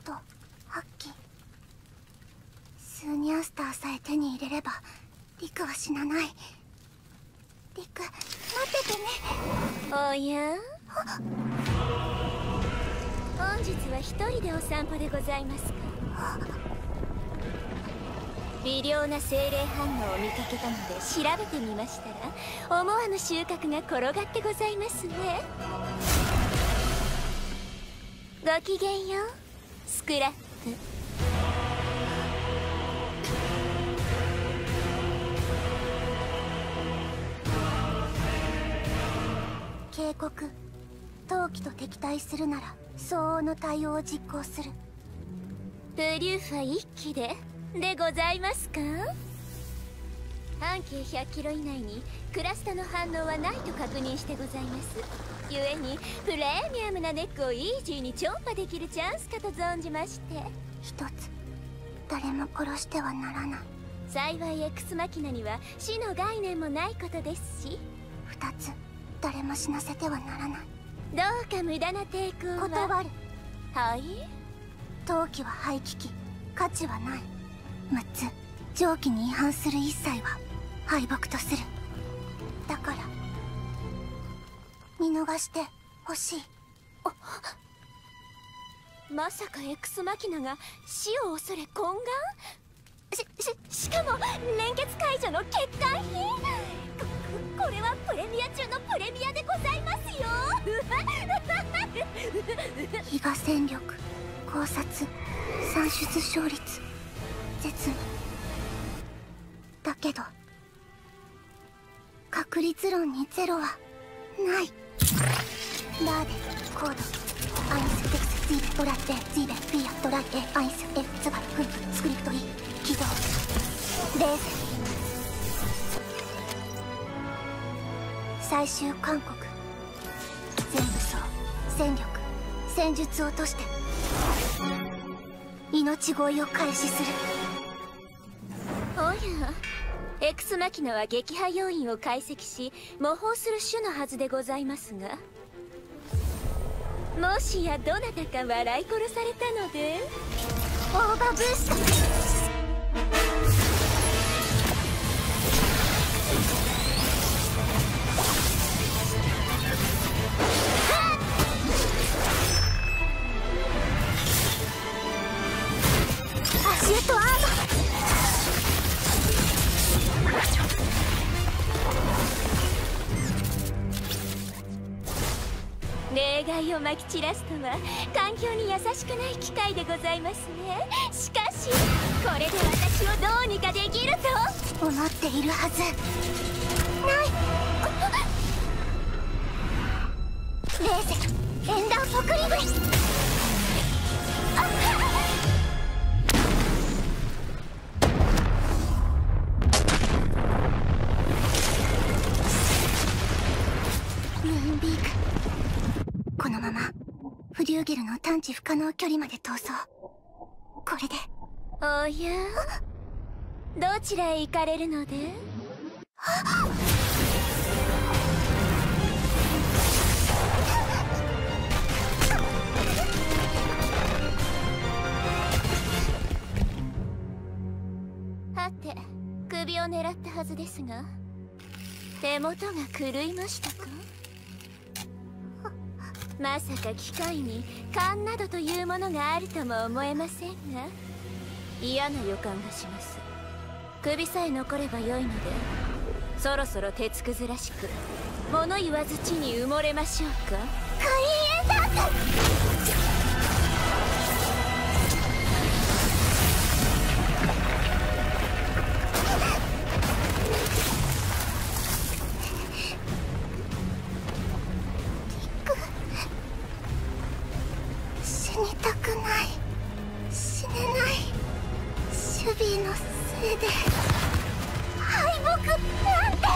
とハッキー。スーニャンスターさえ手に入れればリクは死なない。リク、待っててね。 おや、本日は一人でお散歩でございますか？微量な精霊反応を見かけたので調べてみましたら、思わぬ収穫が転がってございますね。ごきげんよう、スクラップ。 警告。陶器と敵対するなら相応の対応を実行する。 プリューファ一機でございますか？半径100キロ以内にクラスタの反応はないと確認してございます。ゆえにプレミアムなネックをイージーに超破できるチャンスかと存じまして。 一つ、誰も殺してはならない。 幸いエクスマキナには死の概念もないことですし。 二つ、誰も死なせてはならない。 どうか無駄な抵抗は。 断る。 はい。 陶器は廃棄機、価値はない。6つ、上記に違反する一切は敗北とする。だから見逃してほしい。 まさかエクスマキナが死を恐れ懇願？しかも連結解除の欠陥品。これはプレミア中のプレミアでございますよ。 非我戦力、考察、算出勝率絶務。だけど確率論にゼロはない。ラーデコードアインステクスツイートラッテツイベフィアトライエアインス F ツバイフンプスクリプト E 起動レーゼ最終勧告。全武装戦力戦術を落として命乞いを開始する。 おや、エクスマキナは撃破要因を解析し模倣する種のはずでございますが、もしやどなたか笑い殺されたので。 オーバーブースト。アシュートアーマ例外をまき散らすとは環境に優しくない機械でございますね。しかしこれで私をどうにかできると思っているはずない。レーゼエンダーポクリブ。ムーンビーク。このままフリューゲルの探知不可能距離まで逃走。これで。 おや、どちらへ行かれるので？はて、首を狙ったはずですが手元が狂いましたか？まさか機械に勘などというものがあるとも思えませんが、嫌な予感がします。首さえ残ればよいので、そろそろ鉄くずらしく物言わず地に埋もれましょうか。 海援団。死にたくない。死ねない。シュビーのせいで敗北なんて。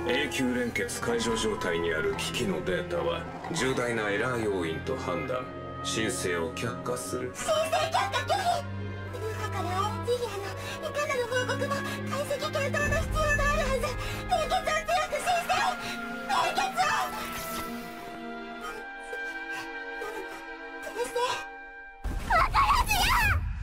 永久連結解除状態にある機器のデータは重大なエラー要因と判断。申請を却下する。 申請却下拒否。ブルー派からアイスフィギュアのいかなる報告も解析検討の必要があるはず。連結を強く申請。連結を先生、わからずや。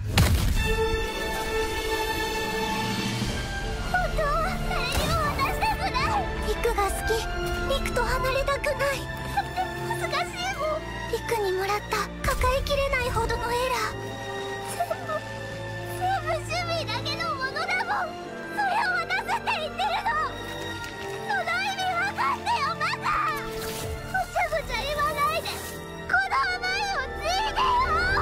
本当は誰にも渡したくない。リクが好き。リクと離れたくない。恥ずかしいもん。リクにもらった抱えきれないほどのエラー。全部趣味だけのものだもん。それを渡すって言ってるの。その意味分かってよ、バカ。ごちゃごちゃ言わないでこの思いを継いでよ。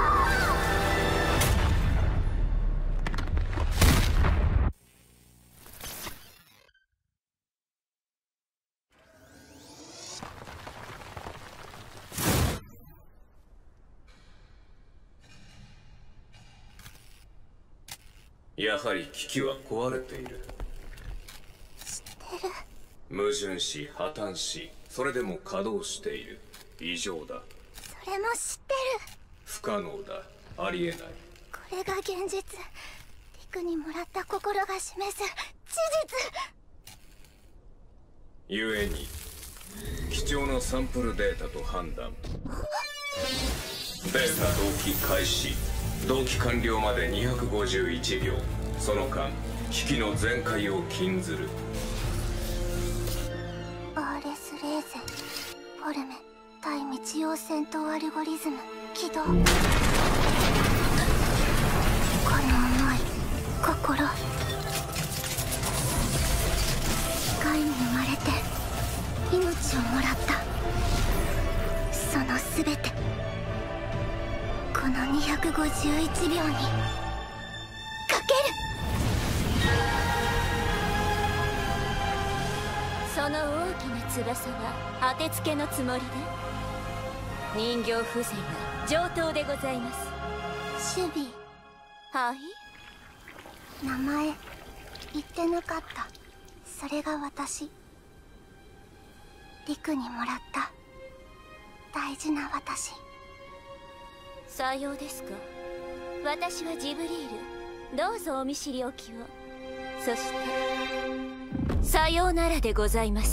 やはり機器は壊れている。 知ってる。 矛盾し破綻し、それでも稼働している。異常だ。 それも知ってる。 不可能だ。ありえない。 これが現実。リクにもらった心が示す事実。 故に貴重なサンプルデータと判断。データ同期開始。同期完了まで251秒。その間機器の全開を禁ずる。 アーレスレーゼンフォルメ対日曜戦闘アルゴリズム起動。この思い心、機械に生まれて命をもらった。その全てこの251秒にかける。 その大きな翼は当てつけのつもりで。人形風情が上等でございます。 守備。 はい。 名前言ってなかった。それが私。リクにもらった大事な私。 さようですか。私はジブリール。どうぞお見知りおきを。そしてさようならでございます。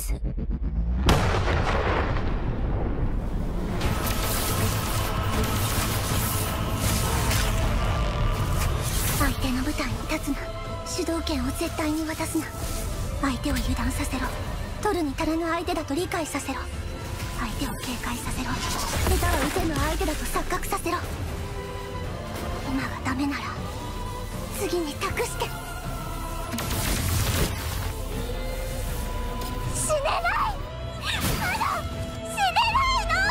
相手の舞台に立つな。主導権を絶対に渡すな。相手を油断させろ。取るに足らぬ相手だと理解させろ。相手を警戒させろ。下手は打てぬ相手だと錯覚させろ。今がダメなら次に託して。死ねない。まだ死ねないの。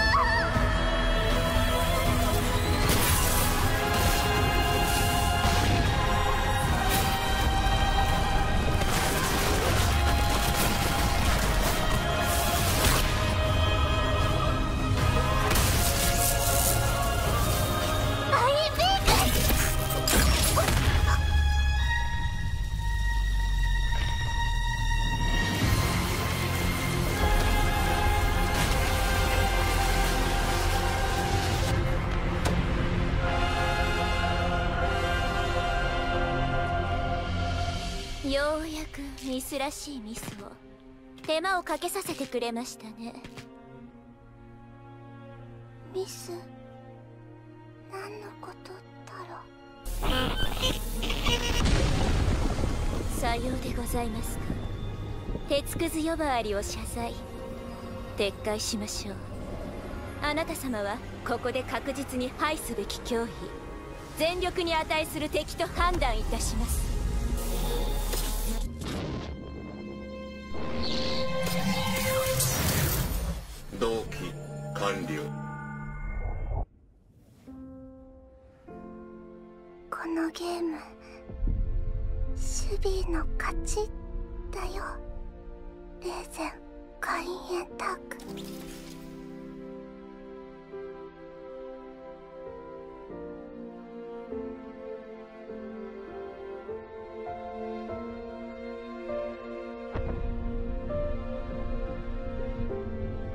ようやくミスらしいミスを手間をかけさせてくれましたね。 ミス。何のことだろう。 さようでございますか。鉄くず呼ばわりを謝罪撤回しましょう。あなた様はここで確実に排すべき脅威、全力に値する敵と判断いたします。 同期完了。 このゲーム守備の勝ちだよ。レーゼンカインエンターク。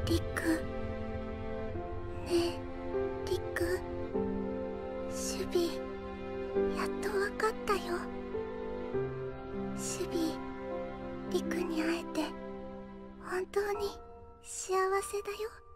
リク。ねえリク、シュビ、やっとわかったよ。シュビ、リクに会えて本当に幸せだよ。